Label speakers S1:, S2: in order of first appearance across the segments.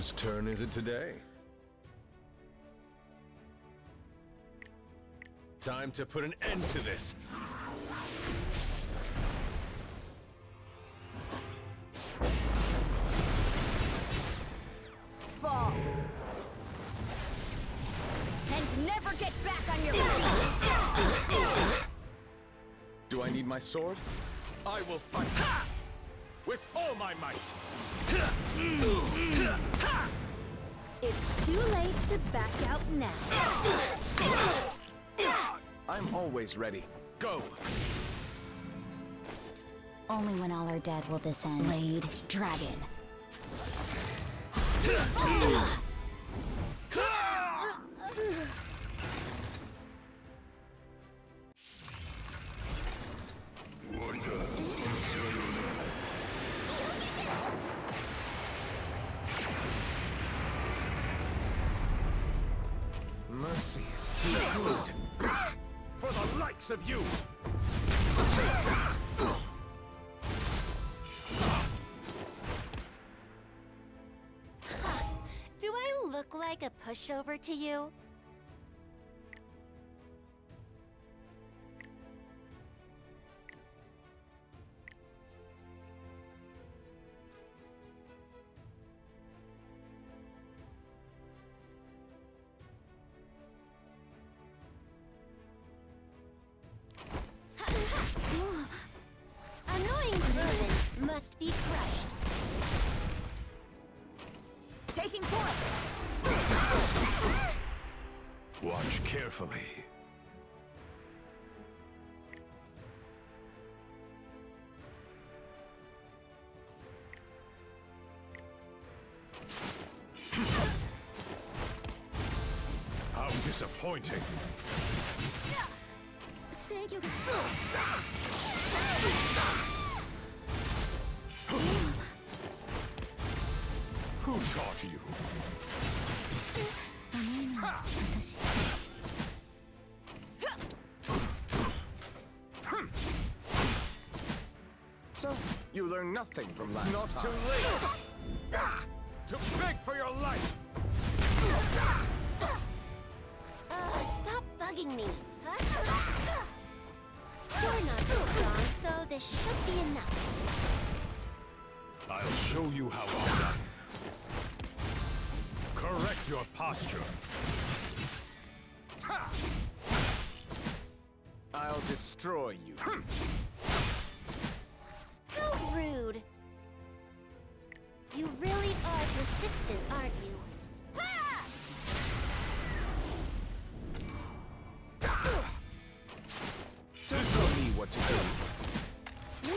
S1: Whose turn is it today? Time to put an end to this!
S2: Fall! And never get back on your feet!
S1: Do I need my sword? I will fight! With all my might!
S2: It's too late to back out now.
S1: I'm always ready. Go!
S3: Only when all are dead will this end. Blade Dragon.
S1: Mercy is too good. For the likes of you!
S2: Do I look like a pushover to you? Annoying vermin must be crushed. Taking point!
S1: Watch carefully. How disappointing! Who taught you? So, you learned nothing from last time. It's not too late! To beg for your life!
S2: Stop bugging me. You're not too strong, so this should be enough.
S1: I'll show you how it's done. Correct your posture. I'll destroy you.
S2: How rude. You really are persistent, aren't you?
S1: Tell me what to do.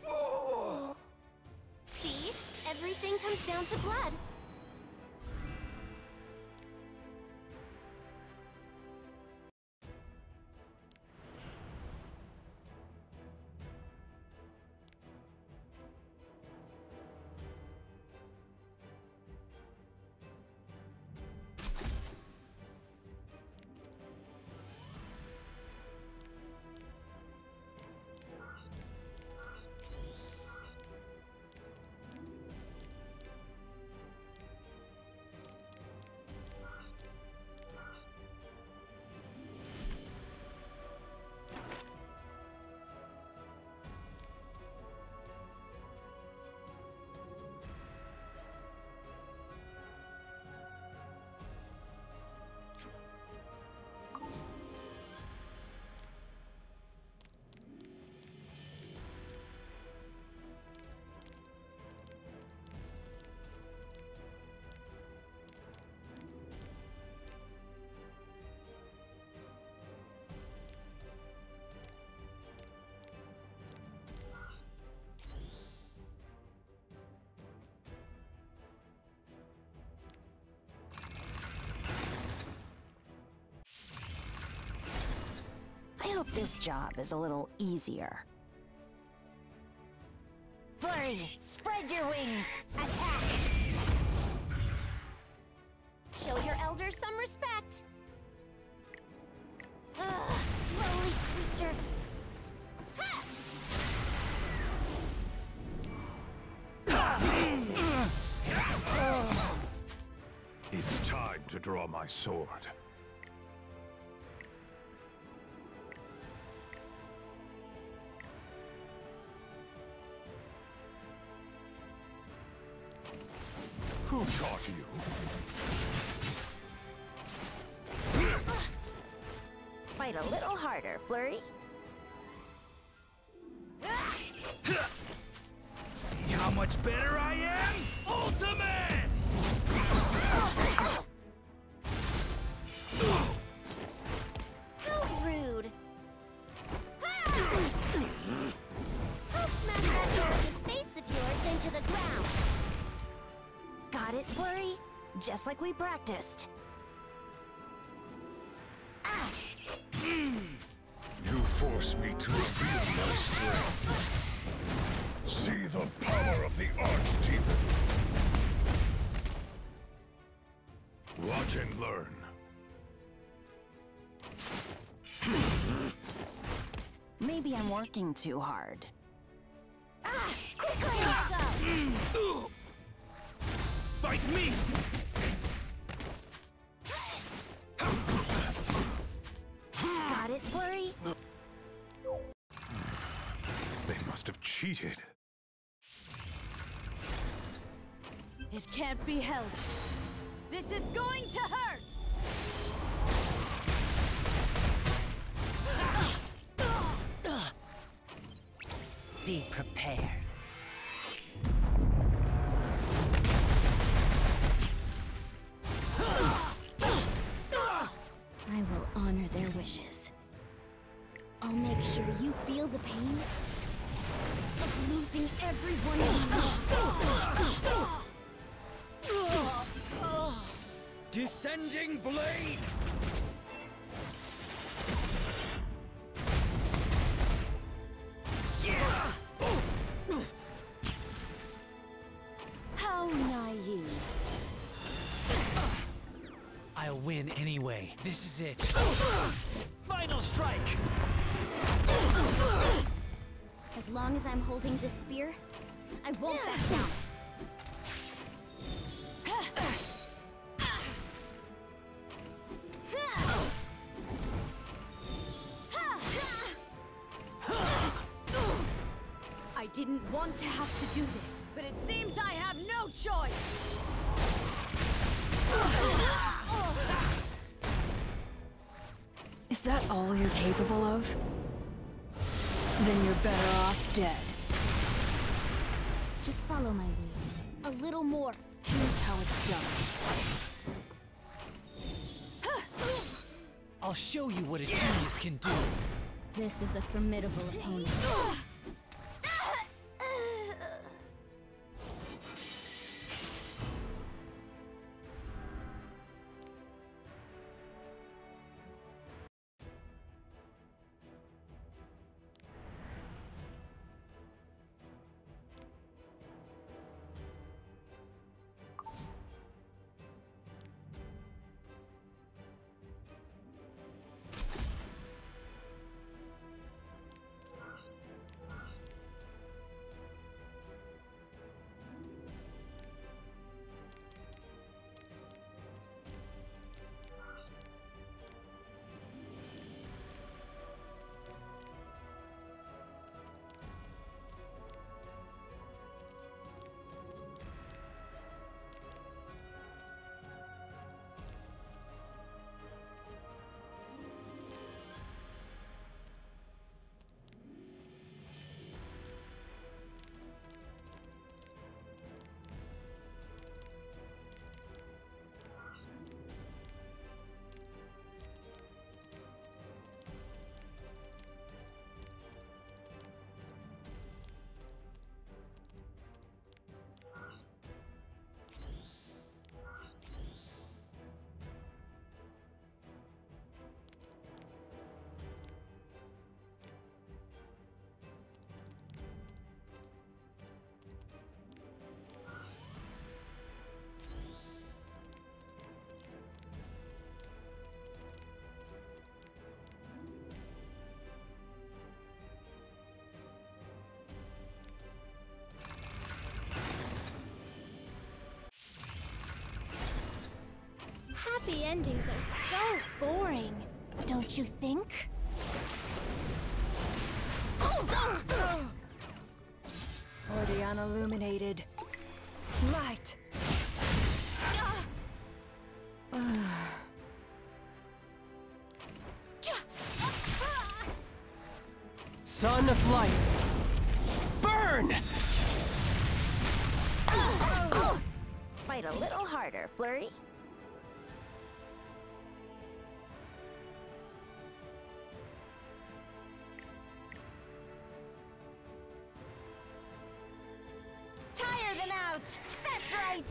S2: See? Everything comes down to blood.
S3: I hope this job is a little easier. Flurry! Spread your wings! Attack!
S2: Show your elders some respect. Lowly creature. Ha!
S1: tried to draw my sword. Who taught you?
S3: Fight a little harder, Flurry.
S4: See how much better I am? Ultimate!
S2: How rude! I'll smack that arrogant face of yours into the ground.
S3: Got it, Flurry? Just like we practiced.
S1: You force me to reveal my strength. See the power of the Archdemon. Watch and learn.
S3: Maybe I'm working too hard.
S2: Quickly! Go!
S4: Fight me!
S3: Got it, Flurry?
S1: They must have cheated.
S2: It can't be helped. This is going to hurt!
S5: Be prepared.
S2: I will honor their wishes. I'll make sure you feel the pain of losing everyone you love.
S4: Descending blade!
S2: How naive.
S4: I'll win anyway. This is it. Final strike!
S2: As long as I'm holding this spear, I won't back down. I didn't want to have to do this, but it seems I have no choice!
S6: Is that all you're capable of? Then you're better off dead.
S2: Just follow my lead. A little more.
S6: Here's how it's done.
S4: I'll show you what a genius can do.
S2: This is a formidable opponent. The endings are so boring, don't you think?
S6: For the unilluminated light.
S7: Son of light, burn!
S3: Fight a little harder, Flurry. Tire them out! That's right!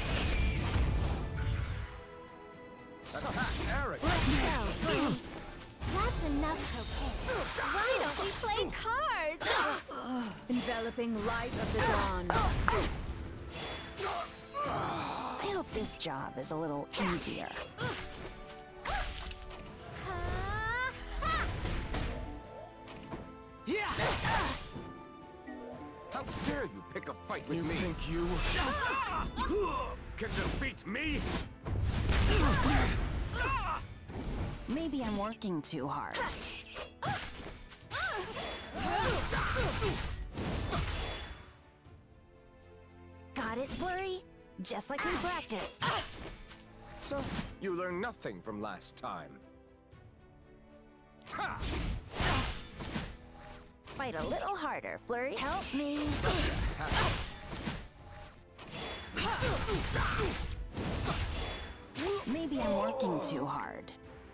S1: Attack Eric!
S2: Well, Flurry, that's enough cocaine. Why don't we play cards?
S6: Enveloping light of the dawn.
S3: I hope this job is a little easier.
S7: Yeah!
S1: How dare you pick a fight with
S7: You
S1: me?
S7: think you
S1: Can defeat me?
S3: Maybe I'm working too hard. Got it, Flurry? Just like we practiced.
S1: So, you learned nothing from last time. Ha!
S3: Fight a little harder, Flurry. Help me. Maybe I'm working too hard.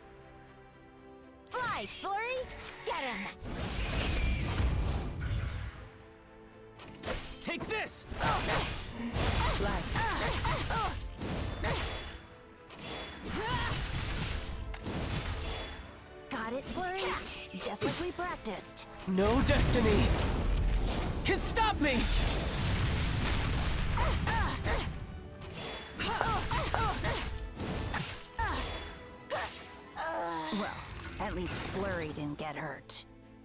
S3: Fly, Flurry! Get him!
S7: take this?
S6: Light.
S3: Got it, Flurry? Just like we practiced.
S7: No destiny can stop me!
S3: Well, at least Flurry didn't get hurt.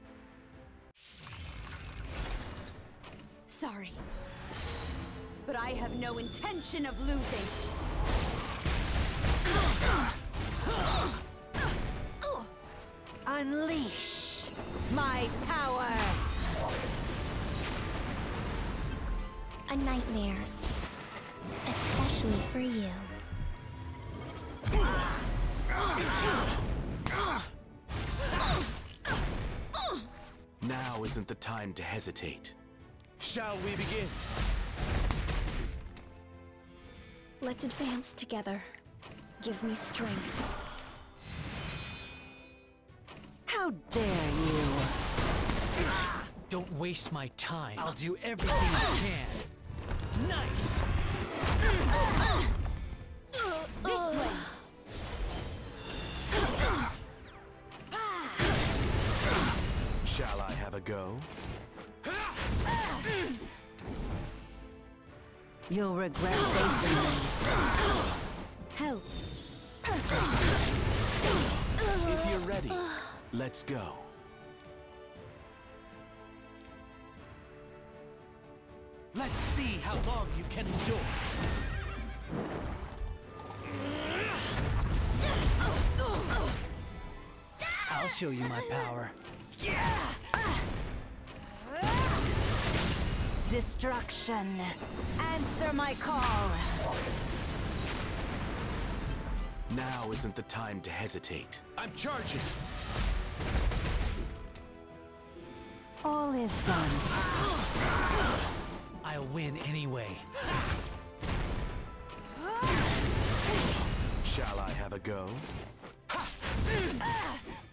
S6: Sorry. But I have no intention of losing.
S3: Unleash my power!
S2: A nightmare. Especially for you.
S8: Now isn't the time to hesitate.
S7: Shall we begin?
S2: Let's advance together. Give me strength.
S3: How dare you!
S4: Don't waste my time. I'll do everything I can. Nice!
S6: This way!
S8: Shall I have a go?
S3: You'll regret facing me.
S2: Help.
S8: If you're ready, let's go.
S4: Let's see how long you can endure. I'll show you my power.
S3: Destruction. Answer my call.
S8: Now isn't the time to hesitate.
S7: I'm charging!
S3: All is done.
S4: I'll win anyway.
S8: Shall I have a go?